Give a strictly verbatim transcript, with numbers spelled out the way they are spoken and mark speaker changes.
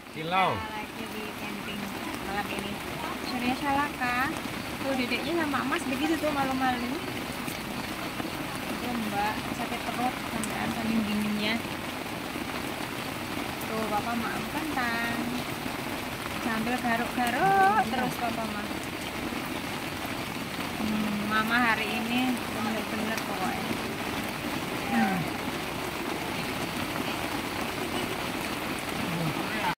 Speaker 1: Kilau.
Speaker 2: Kita lagi di camping malam ini. Surya Salaka. Tuh dedeknya sama Mas begitu tuh malu-malu. Tuh Mbak sakit perut sampean saking dinginnya. Tuh Papa maaf kentang. Sambil garuk-garuk terus Papa mah. Hmm, Mama hari ini